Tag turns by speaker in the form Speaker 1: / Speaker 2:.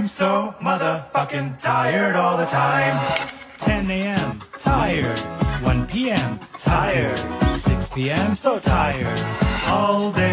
Speaker 1: I'm so motherfucking tired all the time. 10 a.m. tired. 1 p.m. tired. 6 p.m. so tired. All day